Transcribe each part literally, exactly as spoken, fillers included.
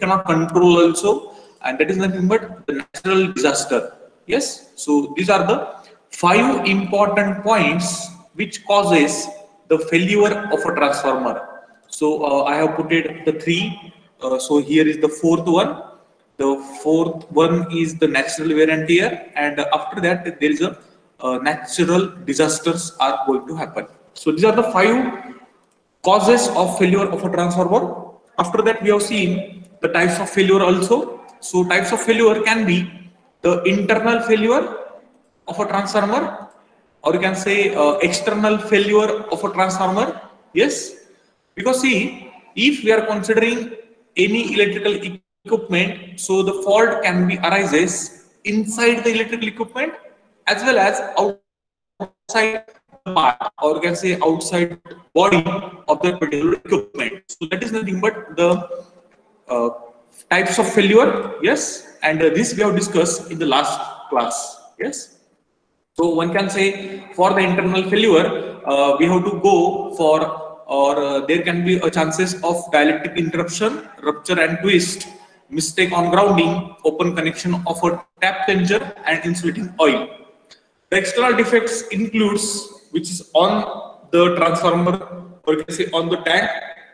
cannot control also, and that is nothing but the natural disaster. Yes, so these are the five important points which causes the failure of a transformer. So uh, I have put it the three. Uh, so here is the fourth one. The fourth one is the natural wear and tear, and after that there is a uh, natural disasters are going to happen. So these are the five causes of failure of a transformer. After that, we have seen the types of failure also. So types of failure can be the internal failure of a transformer, or you can say uh, external failure of a transformer. Yes, because see, if we are considering any electrical equipment, so the fault can be arises inside the electrical equipment as well as outside the part, or you can say outside body of that particular equipment. So that is nothing but the uh, types of failure. Yes, and uh, this we have discussed in the last class. Yes. So one can say for the internal failure, uh, we have to go for, or uh, there can be a chances of dielectric interruption, rupture and twist, mistake on grounding, open connection of a tap changer, and insulating oil. The external defects includes which is on the transformer, or you can say on the tank.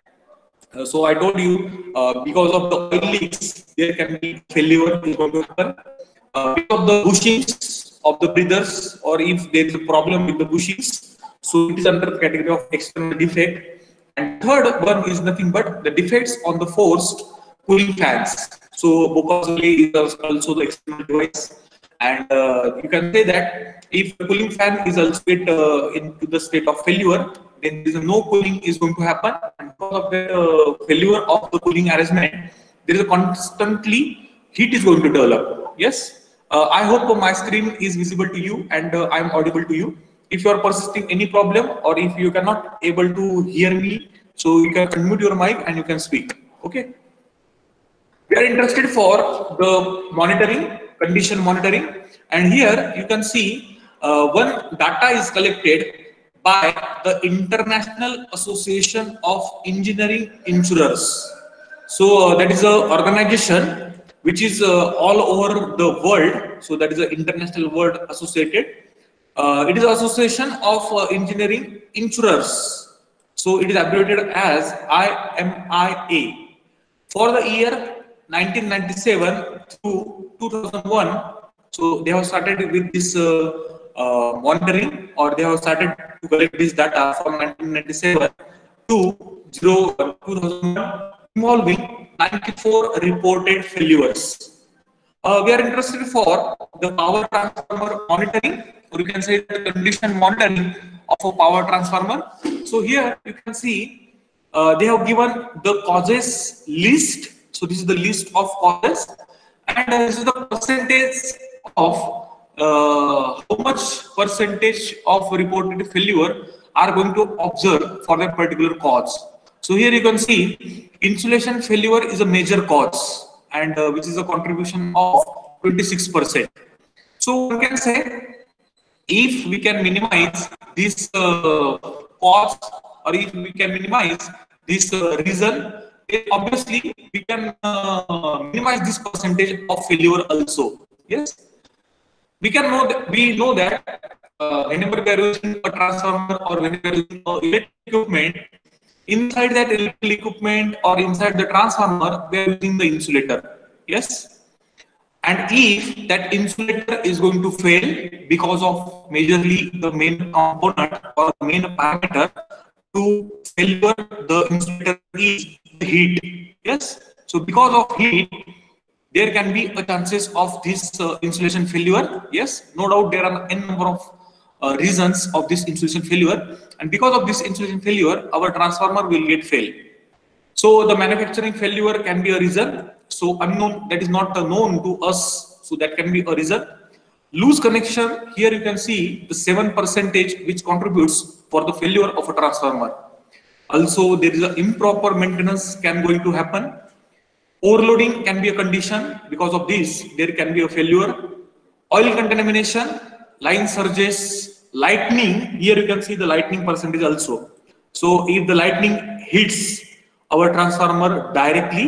Uh, so I told you uh, because of the oil leaks, there can be failure is going to happen. Uh, because of the bushings of the breathers, or if there is a problem with the bushings, so it is under the category of external defect. And third one is nothing but the defects on the forced cooling fans. So Bocause is also the external device, and uh, you can say that if the cooling fan is also uh, into the state of failure, then there is no cooling is going to happen, and because of the uh, failure of the cooling arrangement, there is a constantly heat is going to develop. Yes. Uh, I hope my screen is visible to you and uh, I am audible to you. If you are persisting any problem, or if you cannot able to hear me, so you can unmute your mic and you can speak. Okay. We are interested for the monitoring, condition monitoring, and here you can see uh, one data is collected by the International Association of Engineering Insurers. So uh, that is an organization which is uh, all over the world. So that is the International World Associated. Uh, it is Association of uh, Engineering Insurers. So it is abbreviated as I M I A. For the year nineteen ninety-seven to two thousand one, so they have started with this uh, uh, monitoring, or they have started to collect this data from nineteen ninety-seven to two thousand one, involving ninety-four reported failures. Uh, we are interested for the power transformer monitoring, or you can say the condition monitoring of a power transformer. So here you can see uh, they have given the causes list. So this is the list of causes, and this is the percentage of uh, how much percentage of reported failure are going to observe for that particular cause. So here you can see insulation failure is a major cause, and uh, which is a contribution of twenty-six percent. So one can say if we can minimize this uh, cause, or if we can minimize this uh, reason, then obviously we can uh, minimize this percentage of failure also. Yes, we can know that we know that uh, whenever we are using a transformer, or whenever we are using electric equipment, inside that electrical equipment or inside the transformer, we are using the insulator. Yes. And if that insulator is going to fail because of majorly the main component or main parameter to failure the insulator is the heat. Yes. So because of heat, there can be a chances of this uh, insulation failure. Yes. No doubt there are n number of uh, reasons of this insulation failure, and because of this insulation failure, our transformer will get failed. So the manufacturing failure can be a reason. So unknown, that is not uh, known to us. So that can be a reason. Loose connection, here you can see the seven percentage which contributes for the failure of a transformer. Also there is an improper maintenance can going to happen. Overloading can be a condition. Because of this, there can be a failure. Oil contamination, line surges, lightning, here you can see the lightning percentage also. So if the lightning hits our transformer directly,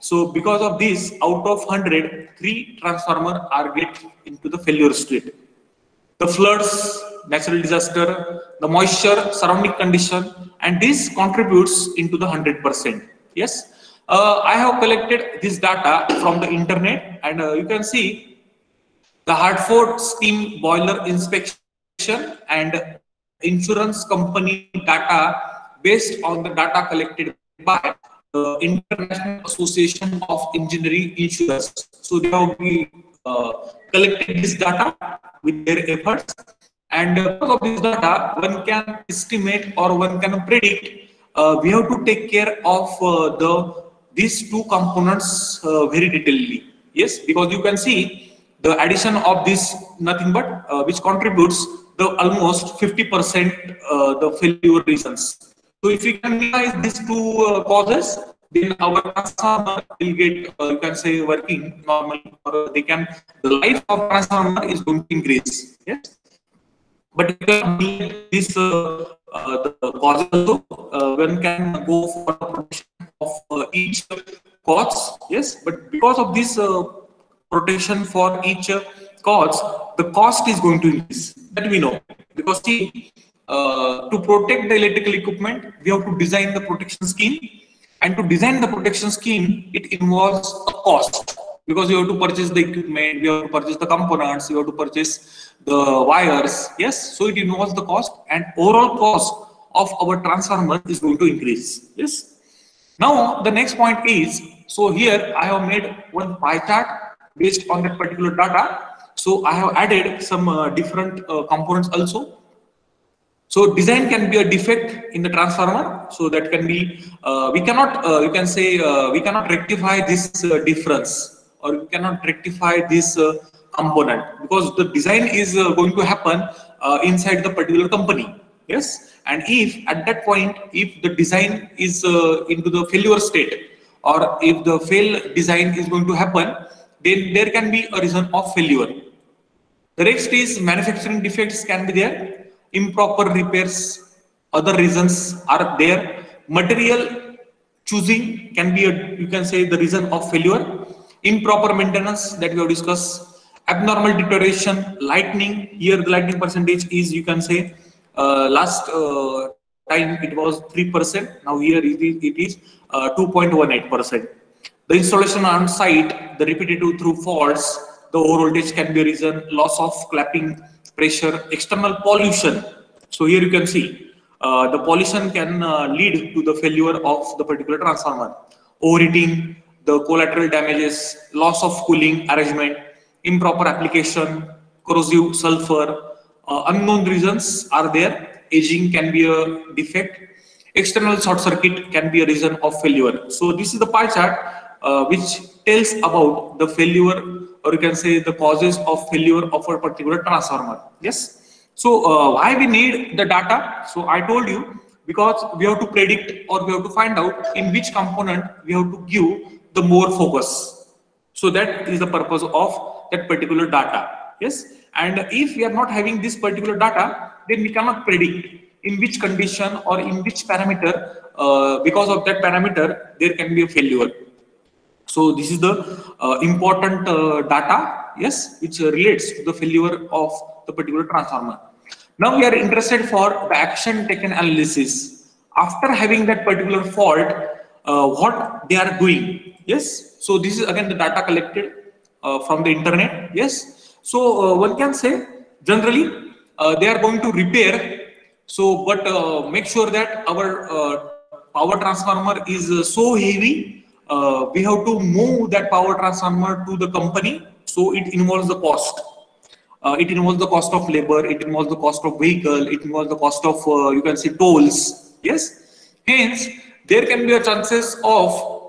So because of this, out of one hundred, three transformer are get into the failure state. The floods, natural disaster, the moisture, surrounding condition, and this contributes into the one hundred percent. Yes, uh, I have collected this data from the internet, and uh, you can see the Hartford steam boiler inspection and insurance company data based on the data collected by the International Association of Engineering Insurance. So they have uh, collected this data with their efforts, and uh, because of this data, one can estimate or one can predict. Uh, we have to take care of uh, the these two components uh, very detailedly. Yes, because you can see the addition of this nothing but uh, which contributes the almost fifty percent uh, the failure reasons. So if we can minimize these two uh, causes, then our transformer will get uh, you can say working normally, or they can the life of transformer is going to increase. Yes, but if you can this uh, uh, the cause also, uh, one can go for the protection of uh, each cause. Yes, but because of this uh, protection for each uh, cause, the cost is going to increase. That we know, because see, uh, to protect the electrical equipment, we have to design the protection scheme, and to design the protection scheme, it involves a cost, because you have to purchase the equipment, you have to purchase the components, you have to purchase the wires. Yes, so it involves the cost, and overall cost of our transformer is going to increase. Yes. Now the next point is, so here I have made one pie chart based on that particular data. So I have added some uh, different uh, components also. So design can be a defect in the transformer. So that can be, uh, we cannot, uh, you can say, uh, we cannot rectify this uh, difference, or we cannot rectify this uh, component, because the design is uh, going to happen uh, inside the particular company. Yes, and if at that point, if the design is uh, into the failure state, or if the fail design is going to happen, then there can be a reason of failure. The next is manufacturing defects can be there, improper repairs, other reasons are there. Material choosing can be a, you can say, the reason of failure. Improper maintenance that we have discussed, abnormal deterioration, lightning. Here the lightning percentage is, you can say, uh, last uh, time it was three percent. Now here it is, it is uh, two point one eight percent. The installation on site, the repetitive through faults, the over voltage can be a reason, loss of clamping pressure, external pollution. So here you can see uh, the pollution can uh, lead to the failure of the particular transformer. Overheating, the collateral damages, loss of cooling arrangement, improper application, corrosive sulfur, uh, unknown reasons are there. Aging can be a defect. External short circuit can be a reason of failure. So this is the pie chart uh, which tells about the failure, or you can say the causes of failure of a particular transformer. Yes. So uh, why we need the data? So I told you, because we have to predict, or we have to find out in which component we have to give the more focus. So that is the purpose of that particular data. Yes. And if we are not having this particular data, then we cannot predict in which condition or in which parameter, uh, because of that parameter, there can be a failure. So this is the uh, important uh, data, yes, which uh, relates to the failure of the particular transformer. Now we are interested for the action taken analysis. After having that particular fault, uh, what they are doing, yes. So this is again the data collected uh, from the internet, yes. So uh, one can say generally uh, they are going to repair. So, but uh, make sure that our uh, power transformer is uh, so heavy. Uh, we have to move that power transformer to the company, so it involves the cost. Uh, it involves the cost of labor, it involves the cost of vehicle, it involves the cost of uh, you can say tolls. Yes, hence there can be a chances of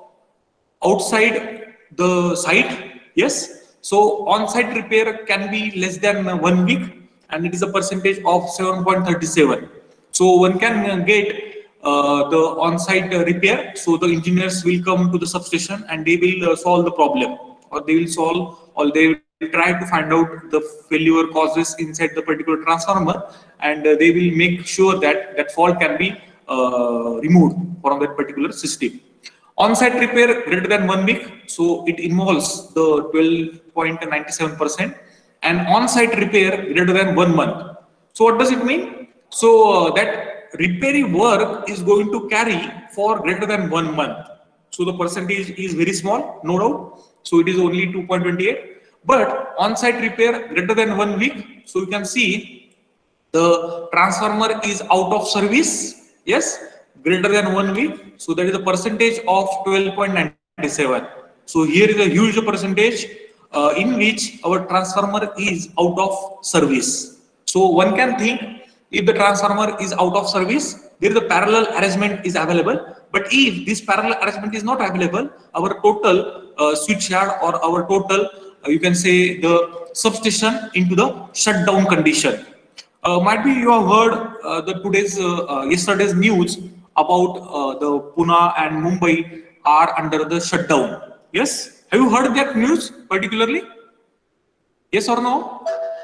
outside the site. Yes, so on-site repair can be less than one week, and it is a percentage of seven point three seven. So one can get Uh, the on-site uh, repair. So the engineers will come to the substation and they will uh, solve the problem, or they will solve, or they will try to find out the failure causes inside the particular transformer, and uh, they will make sure that that fault can be uh, removed from that particular system. On-site repair greater than one week, so it involves the twelve point nine seven percent, and on-site repair greater than one month. So what does it mean? So uh, that repairing work is going to carry for greater than one month. So the percentage is very small, no doubt. So it is only two point two eight. But on-site repair greater than one week, so you can see the transformer is out of service, yes, greater than one week. So that is a percentage of twelve point nine seven. So here is a huge percentage uh, in which our transformer is out of service. So one can think, if the transformer is out of service, there is a parallel arrangement is available. But if this parallel arrangement is not available, our total uh, switch yard or our total, uh, you can say the substation into the shutdown condition. Uh, might be you have heard uh, the today's uh, uh, yesterday's news about uh, the Pune and Mumbai are under the shutdown. Yes, have you heard that news particularly? Yes or no?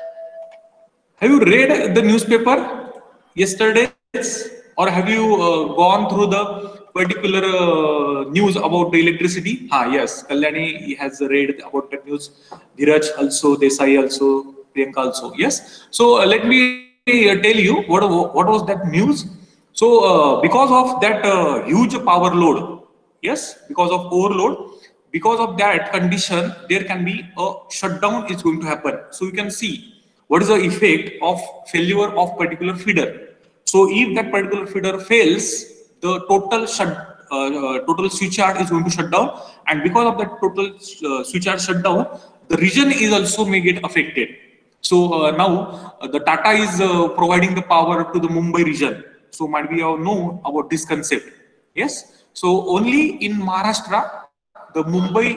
Have you read the newspaper yesterday, or have you uh, gone through the particular uh, news about the electricity? Ah, yes, Kalyani has read about the news. Dhiraj also, Desai also, Priyanka also. Yes. So uh, let me uh, tell you what what was that news. So uh, because of that uh, huge power load, yes, because of overload, because of that condition, there can be a shutdown is going to happen. So you can see what is the effect of failure of particular feeder. So if that particular feeder fails, the total shut uh, uh, total switch yard is going to shut down, and because of that total uh, switch yard shutdown, the region is also may get affected. So uh, now uh, the Tata is uh, providing the power to the Mumbai region. So might be you know about this concept. Yes. So only in Maharashtra, the Mumbai.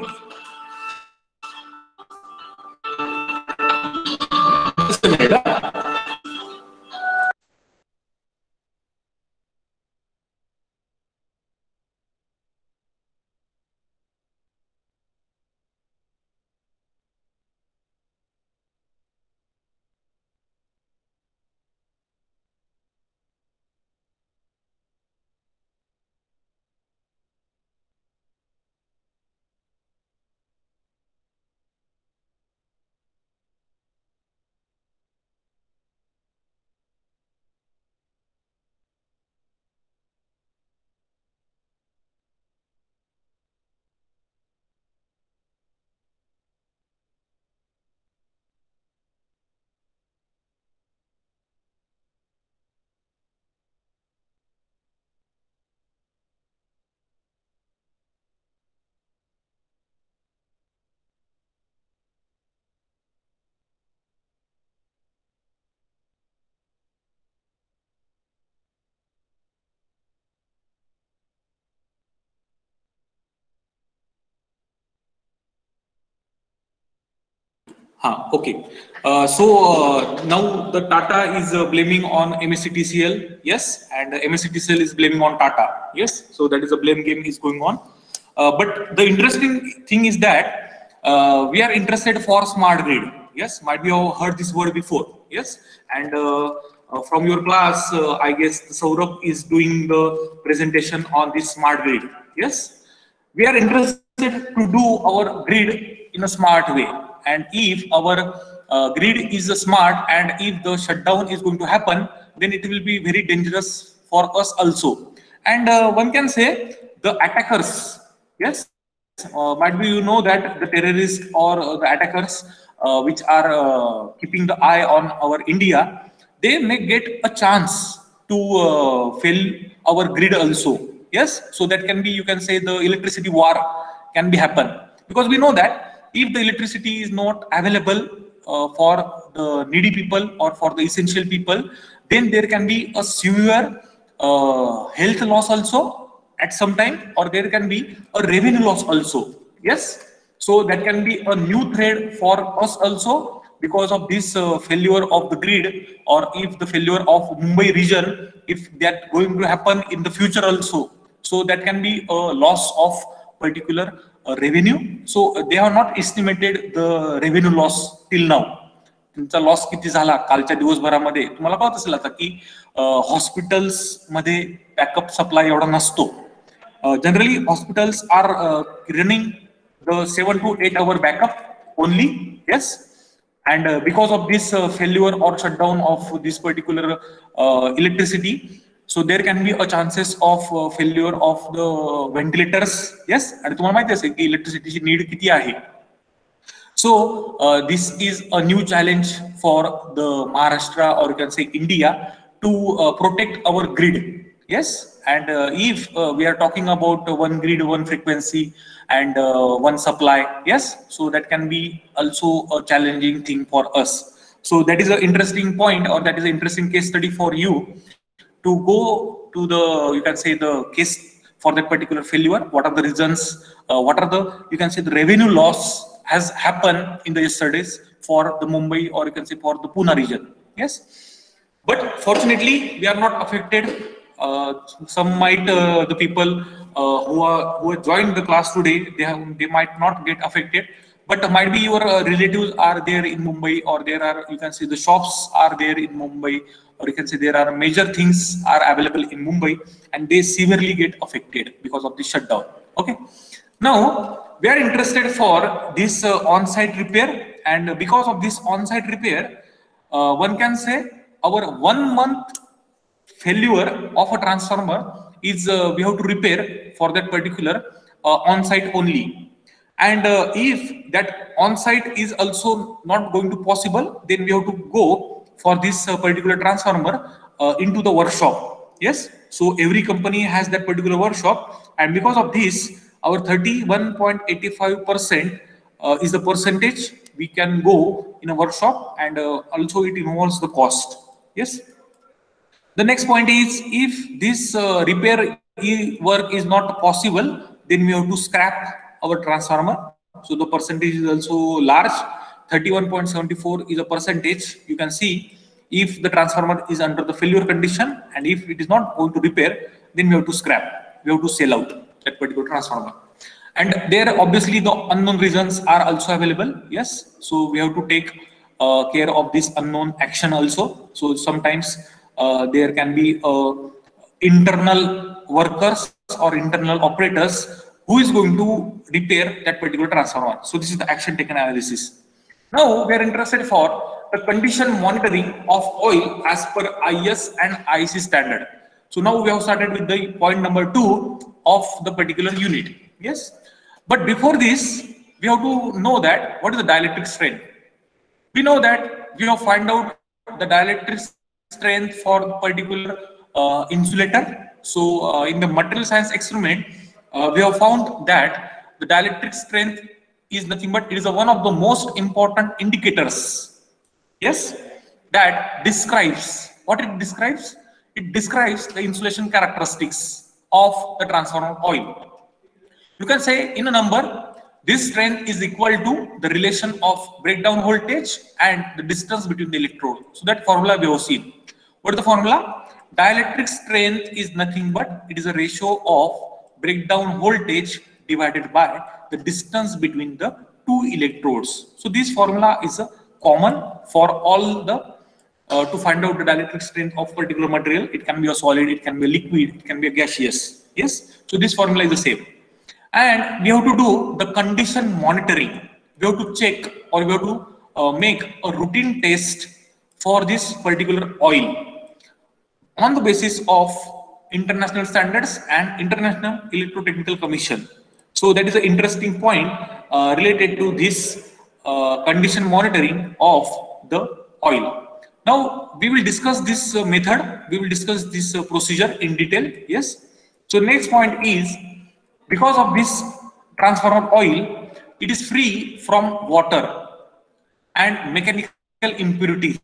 Huh, okay. Uh, so uh, now the Tata is uh, blaming on M S C T C L, yes, and uh, M S C T C L is blaming on Tata, yes. So that is a blame game is going on. Uh, but the interesting thing is that uh, we are interested for smart grid, yes. Might be you have heard this word before, yes. And uh, uh, from your class, uh, I guess Saurabh is doing the presentation on this smart grid, yes. We are interested to do our grid in a smart way. And if our uh, grid is smart, and if the shutdown is going to happen, then it will be very dangerous for us also. And uh, one can say the attackers, yes, uh, might be you know that the terrorists or uh, the attackers uh, which are uh, keeping the eye on our India, they may get a chance to uh, fail our grid also. Yes, so that can be, you can say, the electricity war can be happen, because we know that if the electricity is not available uh, for the needy people or for the essential people, then there can be a severe uh, health loss also at some time, or there can be a revenue loss also. Yes, so that can be a new threat for us also, because of this uh, failure of the grid, or if the failure of Mumbai region, if that going to happen in the future also. So that can be a loss of particular uh, revenue. So uh, they have not estimated the revenue loss till now. तुमचा loss किती झाला कालच्या दिवसभरामध्ये तुम्हाला कळत असेल आता की हॉस्पिटल्स मध्ये बॅकअप सप्लाय एवढा नसतो. Uh, generally, hospitals are uh, running the seven to eight hour backup only. Yes, and uh, because of this uh, failure or shutdown of this particular uh, electricity, so there can be a chances of uh, failure of the ventilators. Yes, आणि तुम्हाला माहिती असेल की इलेक्ट्रिसिटीची need किती आहे. So uh, this is a new challenge for the Maharashtra, or you can say India, to uh, protect our grid. Yes, and uh, if uh, we are talking about one grid, one frequency, and uh, one supply, yes, so that can be also a challenging thing for us. So that is an interesting point, or that is an interesting case study for you to go to the, you can say, the case for that particular failure. What are the reasons? Uh, what are the, you can say, the revenue loss has happened in the yesterdays for the Mumbai, or you can say for the Pune region. Yes, but fortunately we are not affected. Uh, some might uh, the people uh, who are who have joined the class today, they have, they might not get affected, but might be your uh, relatives are there in Mumbai, or there are, you can say, the shops are there in Mumbai, or you can say there are major things are available in Mumbai, and they severely get affected because of the shutdown. Okay, now we are interested for this uh, on-site repair, and because of this on-site repair, uh, one can say our one month failure of a transformer is uh, we have to repair for that particular uh, on-site only. And uh, if that on-site is also not going to possible, then we have to go for this uh, particular transformer uh, into the workshop. Yes, so every company has that particular workshop, and because of this, our thirty-one point eight five percent uh, is the percentage we can go in a workshop, and uh, also it involves the cost. Yes. The next point is, if this uh, repair work is not possible, then we have to scrap our transformer. So the percentage is also large. thirty-one point seven four is a percentage. You can see if the transformer is under the failure condition, and if it is not going to repair, then we have to scrap. We have to sell out that particular transformer. And there obviously the unknown reasons are also available. Yes, so we have to take uh, care of this unknown action also. So sometimes uh, there can be uh, internal workers or internal operators who is going to repair that particular transformer. So this is the action taken analysis. Now we are interested for the condition monitoring of oil as per I S and I E C standard. So now we have started with the point number two of the particular unit. Yes, but before this, we have to know that what is the dielectric strength. We know that we have find out the dielectric strength for the particular uh, insulator. So uh, in the material science experiment, uh, we have found that the dielectric strength is nothing but it is a one of the most important indicators. Yes, that describes what it describes. It describes the insulation characteristics of the transformer oil. You can say in a number, this strength is equal to the relation of breakdown voltage and the distance between the electrode. So that formula we have seen. What is the formula? Dielectric strength is nothing but it is a ratio of breakdown voltage divided by the distance between the two electrodes. So this formula is a common for all the uh, to find out the dielectric strength of particular material. It can be a solid, it can be a liquid, it can be a gaseous. Yes, so this formula is the same. And we have to do the condition monitoring. We have to check, or we have to uh, make a routine test for this particular oil on the basis of international standards and International Electrotechnical Commission. So that is an interesting point uh, related to this uh, condition monitoring of the oil. Now we will discuss this uh, method. We will discuss this uh, procedure in detail. Yes. So next point is, because of this transformer oil, it is free from water and mechanical impurities.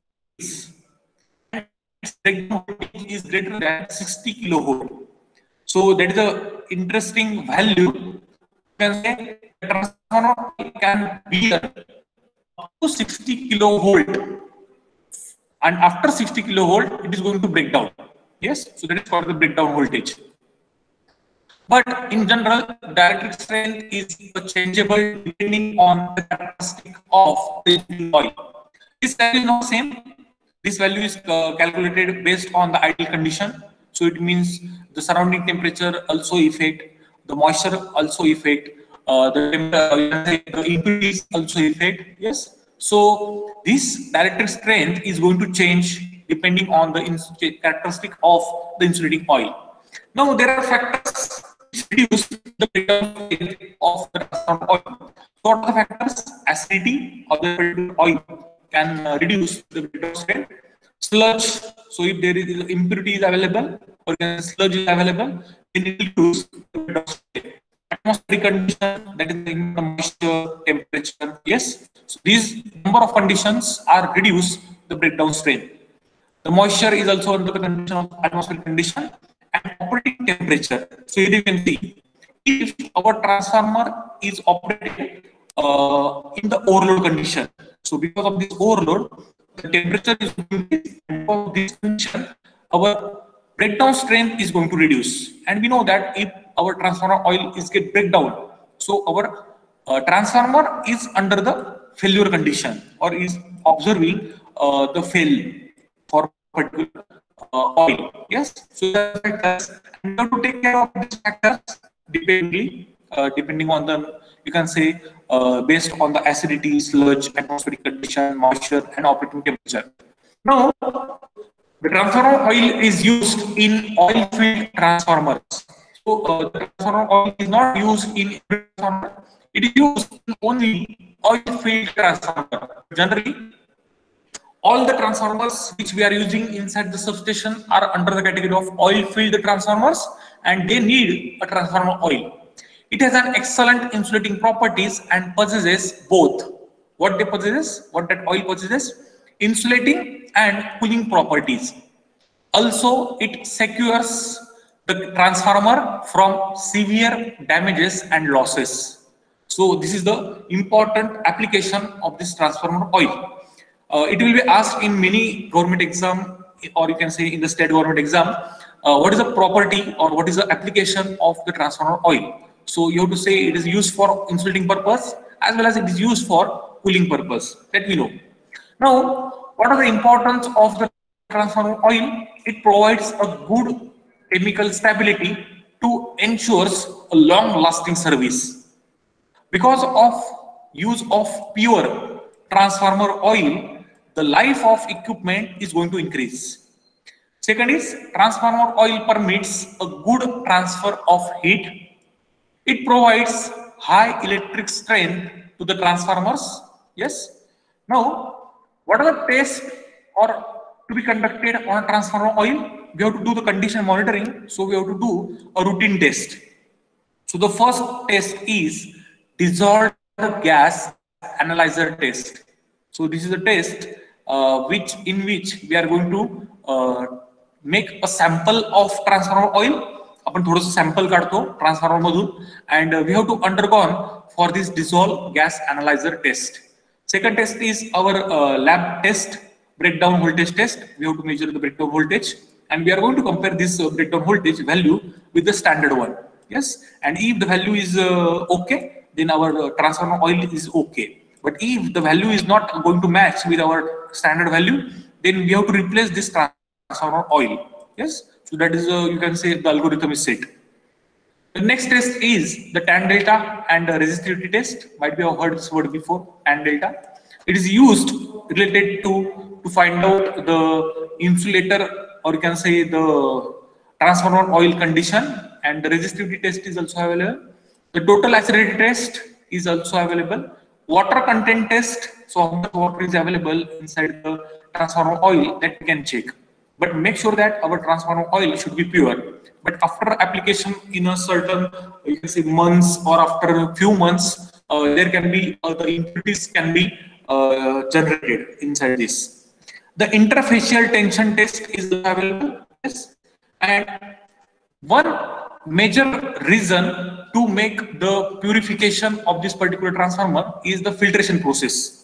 Its voltage is greater than sixty kilovolt. So that is a interesting value. You can say the transformer can be up to sixty kilovolt, and after sixty kilovolt, it is going to break down. Yes, so that is for the breakdown voltage. But in general, dielectric strength is changeable depending on the characteristic of the oil. This value is not same. This value is uh, calculated based on the ideal condition. So it means the surrounding temperature also affect the moisture also affect, uh, the, uh, the impurities also affect. Yes. So this dielectric strength is going to change depending on the characteristic of the insulating oil. Now there are factors which reduce the breakdown strength of the transformed oil. So what are the factors? Acidity of the particular oil can uh, reduce the breakdown strength. Sludge, so if there is impurity is available or sludge is available, then it will reduce the breakdown strength. Atmospheric condition, that is the moisture, temperature. Yes, so these number of conditions are reduce the breakdown strength. The moisture is also under the condition of atmospheric condition and operating temperature. So here you can see, if our transformer is operating uh, in the overload condition, so because of this overload, the temperature is increased, and because of this condition, our breakdown strength is going to reduce. And we know that if our transformer oil is get breakdown, so our uh, transformer is under the failure condition or is observing uh, the fail for particular uh, oil. Yes, so the factors, and you have to take care of these factors depending uh, depending on the, you can say, uh, based on the acidity, sludge, atmospheric condition, moisture, and operating temperature. Now, the transformer oil is used in oil field transformers. So uh, the transformer oil is not used in transformer; it is used in only oil field transformer. Generally, all the transformers which we are using inside the substation are under the category of oil field transformers, and they need a transformer oil. It has an excellent insulating properties and possesses both. What they possesses, what that oil possesses, insulating and cooling properties. Also, it secures the transformer from severe damages and losses. So this is the important application of this transformer oil. Uh, it will be asked in many government exam, or you can say in the state government exam, uh, what is the property or what is the application of the transformer oil. So you have to say it is used for insulating purpose as well as it is used for cooling purpose. That we know. Now, what are the importance of the transformer oil? It provides a good chemical stability to ensures a long lasting service. Because of use of pure transformer oil, the life of equipment is going to increase. Second is, transformer oil permits a good transfer of heat. It provides high electric strength to the transformers. Yes. Now, what are the tests or to be conducted on a transformer oil? We have to do the condition monitoring. So we have to do a routine test. So the first test is dissolved gas analyzer test. So this is a test uh, which in which we are going to uh, make a sample of transformer oil. आपण थोडंसं sample काढतो transformer मधून, and uh, we have to undergone for this dissolved gas analyzer test. Second test is our uh, lab test, breakdown voltage test. We have to measure the breakdown voltage, and we are going to compare this uh, breakdown voltage value with the standard one. Yes, and if the value is uh, okay, then our uh, transformer oil is okay. But if the value is not going to match with our standard value, then we have to replace this transformer oil. Yes, so that is uh, you can say the algorithm is set. The next test is the tan delta and the resistivity test. Might be have heard this word before, tan delta. It is used related to to find out the insulator, or you can say the transformer oil condition, and the resistivity test is also available. The total acidity test is also available. Water content test, so how much water is available inside the transformer oil, that we can check. But make sure that our transformer oil should be pure. But after application in a certain, you can say months or after a few months, uh, there can be uh, the impurities can be uh, generated inside this. The interfacial tension test is available. Yes. And one major reason to make the purification of this particular transformer is the filtration process.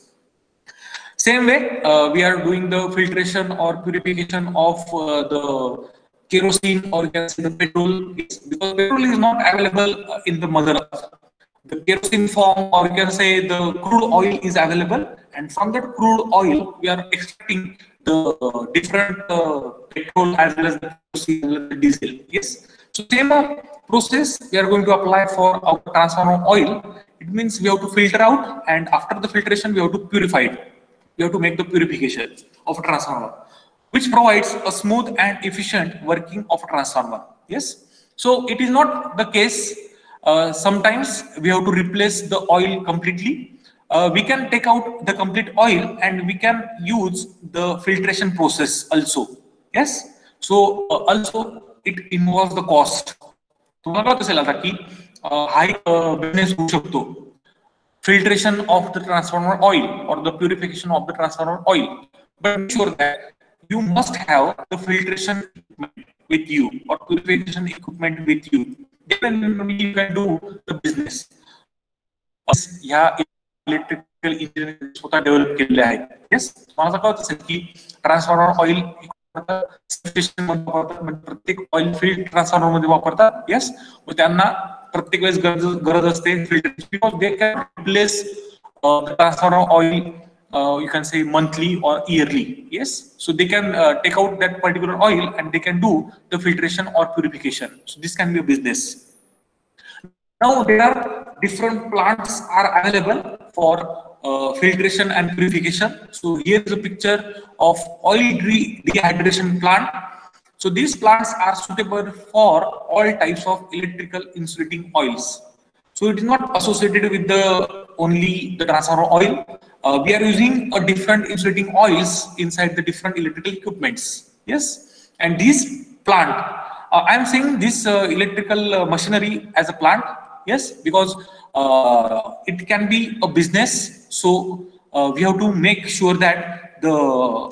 Same way, uh, we are doing the filtration or purification of uh, the kerosene, or you can say the petrol, because petrol is not available in the mother earth. The kerosene form, or you can say the crude oil is available, and from that crude oil, we are extracting the uh, different uh, petrol as well as the kerosene, as well as the diesel. Yes. So same process we are going to apply for our transformer oil. It means we have to filter out, and after the filtration we have to purify it. We have to make the purification of a transformer, which provides a smooth and efficient working of a transformer. Yes. So it is not the case. Uh, sometimes we have to replace the oil completely. Uh, we can take out the complete oil and we can use the filtration process also. Yes. So uh, also it involves the cost. तुम्हाला कसं लागतं की हाय business होऊ शकतो filtration of the transformer oil or the purification of the transformer oil, but make sure that you must have the filtration equipment with you or purification equipment with you. Then you can do the business. या electrical engineering स्वतः develop केलेले आहेत. Yes, मला असं कळत असेल की transformer oil station मध्ये वापरतात, म्हणजे प्रत्येक ऑइल फील्ड ट्रान्सफॉर्मर मध्ये वापरतात. येस, मग त्यांना प्रत्येक वेळेस गरज गरज असते filter, because they can replace the transformer oil uh, you can say monthly or yearly. Yes, so they can uh, take out that particular oil and they can do the filtration or purification. So this can be a business. Now there are different plants are available for uh, filtration and purification. So here is a picture of oil dehydration plant. So these plants are suitable for all types of electrical insulating oils. So it is not associated with the only the transformer oil. Uh, we are using a different insulating oils inside the different electrical equipments. Yes, and this plant, uh, I am saying this uh, electrical uh, machinery as a plant. Yes, because uh, it can be a business. So uh, we have to make sure that the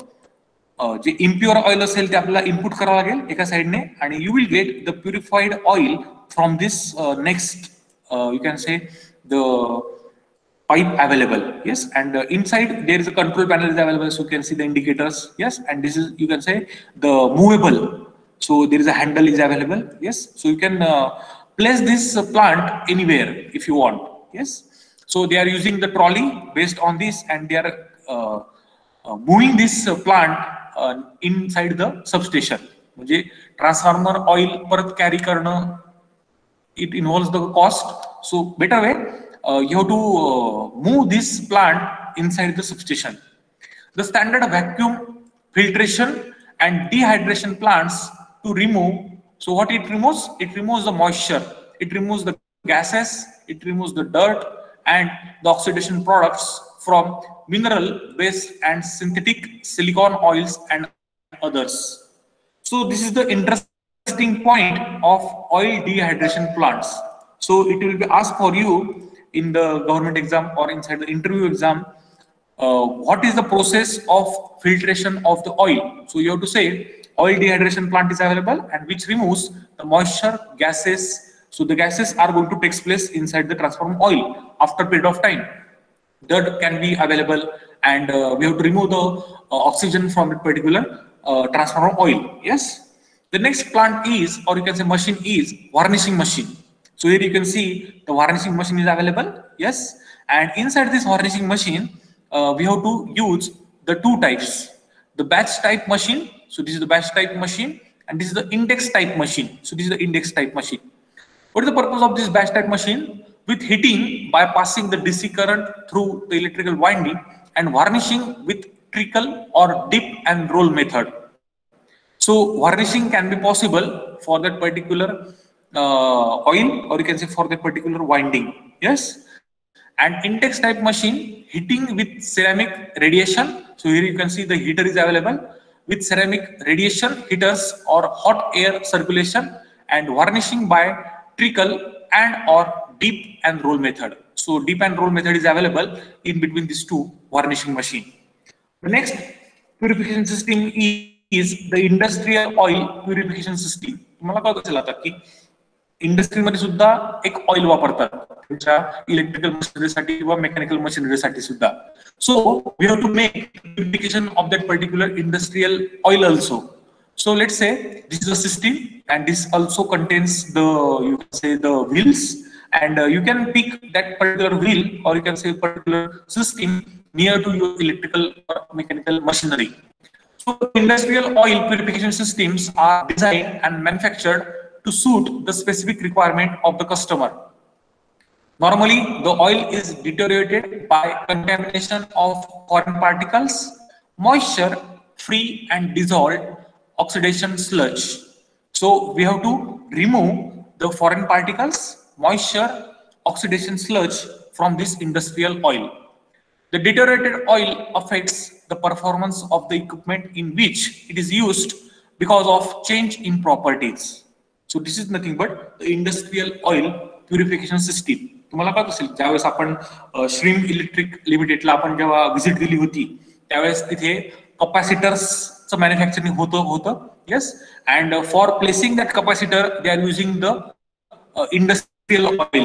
uh, जे impure oil असेल ते आपल्याला input करावं लागेल एका साइडने, आणि you will get the purified oil from this uh, next. Uh, you can say the pipe available. Yes, and uh, inside there is a control panel is available, so you can see the indicators. Yes, and this is, you can say, the movable, so there is a handle is available. Yes, so you can uh, place this uh, plant anywhere if you want. Yes, so they are using the trolley based on this, and they are uh, uh, moving this uh, plant uh, inside the substation. म्हणजे transformer oil परत carry करणं, it involves the cost. So better way, uh, you have to uh, move this plant inside the substation. The standard vacuum filtration and dehydration plants to remove. So what it removes? It removes the moisture, it removes the gases, it removes the dirt and the oxidation products from mineral based and synthetic silicone oils and others. So this is the interesting point of oil dehydration plants. So it will be asked for you in the government exam or inside the interview exam, uh, what is the process of filtration of the oil. So you have to say oil dehydration plant is available and which removes the moisture, gases. So the gases are going to take place inside the transformer oil after a period of time. Dirt can be available, and uh, we have to remove the uh, oxygen from the particular uh, transformer oil. Yes. The next plant is, or you can say machine is, varnishing machine. So here you can see the varnishing machine is available. Yes, and inside this varnishing machine, uh, we have to use the two types: the batch type machine. So this is the batch type machine, and this is the index type machine. So this is the index type machine. What is the purpose of this batch type machine? With heating by passing the D C current through the electrical winding, and varnishing with trickle or dip and roll method. So varnishing can be possible for that particular uh, oil, or you can say for that particular winding. Yes, and index type machine, heating with ceramic radiation. So here you can see the heater is available with ceramic radiation heaters or hot air circulation, and varnishing by trickle and or dip and roll method. So dip and roll method is available in between these two varnishing machine. The next purification system is is the industrial oil purification system. तुम्हाला कळत असेल आता की इंडस्ट्रीमध्ये सुद्धा एक oil वापरतात त्यांच्या इलेक्ट्रिकल मशिनरीसाठी किंवा मेकॅनिकल मशिनरीसाठी सुद्धा. So we have to make purification of that particular industrial oil also. So let's say this is a system, and this also contains the, you can say, the wheels, and uh, you can pick that particular wheel, or you can say particular system near to your electrical or mechanical machinery. So industrial oil purification systems are designed and manufactured to suit the specific requirement of the customer. Normally, the oil is deteriorated by contamination of foreign particles, moisture, free and dissolved oxidation sludge. So we have to remove the foreign particles, moisture, oxidation sludge from this industrial oil. The deteriorated oil affects the performance of the equipment in which it is used because of change in properties. So this is nothing but the industrial oil purification system. तुम्हाला पाहत असेल ज्यावेळेस आपण श्रीम electric लिमिटेडला आपण जेव्हा visit दिली होती त्यावेळेस तिथे कपॅसिटर्सचं मॅन्युफॅक्चरिंग होतं होतं yes and for placing that capacitor they are using the industrial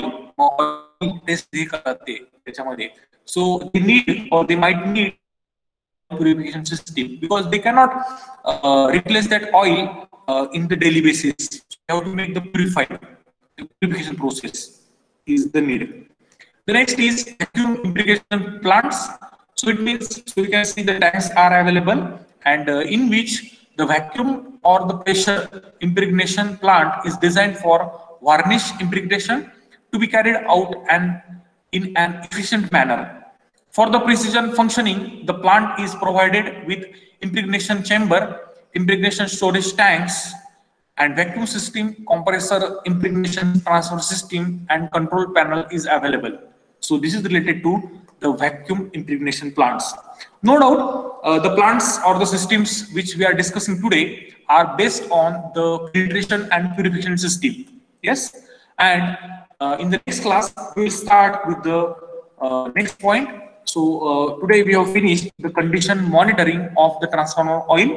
oil test हे करतात ते त्याच्यामध्ये so they need or they might need purification system because they cannot uh, replace that oil uh, in the daily basis. They have to make the purified the purification process is the need. The next is vacuum impregnation plants. So it means so you can see the tanks are available and uh, in which the vacuum or the pressure impregnation plant is designed for varnish impregnation to be carried out and in an efficient manner. For the precision functioning, the plant is provided with impregnation chamber, impregnation storage tanks, and vacuum system, compressor impregnation transfer system, and control panel is available. So this is related to the vacuum impregnation plants. No doubt, uh, the plants or the systems which we are discussing today are based on the filtration and purification system. Yes, and uh, in the next class we will start with the uh, next point. So uh, today we have finished the condition monitoring of the transformer oil.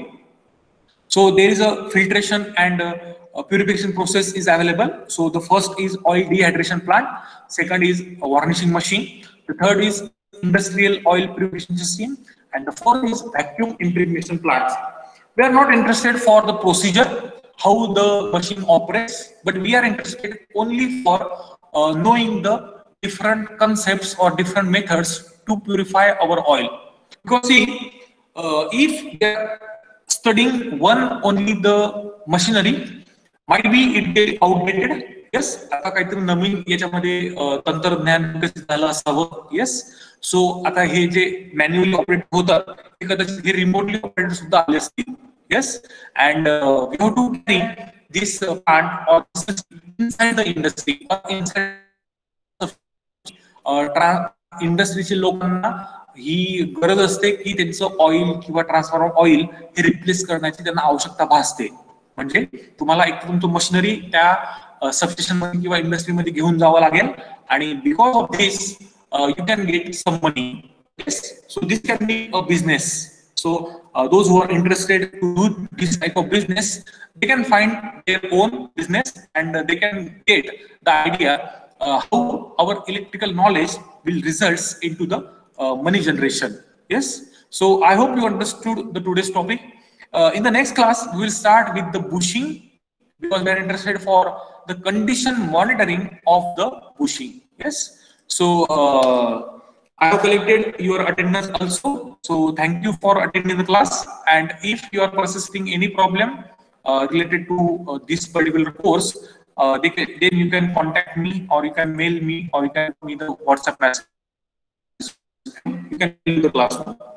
So there is a filtration and uh, a purification process is available. So the first is oil dehydration plant, second is a varnishing machine, the third is industrial oil purification system, and the fourth is vacuum impregnation plants. We are not interested for the procedure, how the machine operates, but we are interested only for uh, knowing the different concepts or different methods to purify our oil. Because see, uh, if they are studying one only the machinery, might be it get outdated. Yes, आता काहीतरी नवीन याच्यामध्ये तंत्रज्ञान विकसित झालं असावं. Yes, so आता हे जे manually operate होतात ते कदाचित हे रिमोटली ऑपरेट सुद्धा आले असतील. Yes, and uh, we have to carry this uh, plant or inside the industry or inside uh, इंडस्ट्रीच्या लोकांना ही गरज असते की त्यांचं ऑइल किंवा ट्रान्सफॉर्मर ऑइल हे रिप्लेस करण्याची त्यांना आवश्यकता भासते. म्हणजे तुम्हाला एक तुमचं मशिनरी त्या सबस्टेशन मध्ये किंवा इंडस्ट्रीमध्ये घेऊन जावं लागेल आणि because of this you can get some money. So this can be a business. So those who are interested to do this type of business they can find their own business and they can get the idea Uh, how our electrical knowledge will results into the uh, money generation. Yes, so I hope you understood the today's topic. Uh, in the next class we will start with the bushing because we are interested for the condition monitoring of the bushing. Yes, so uh, I have collected your attendance also, so thank you for attending the class, and if you are persisting any problem uh, related to uh, this particular course, Uh, they can, then you can contact me or you can mail me or you can give me the WhatsApp message. You can mail the class.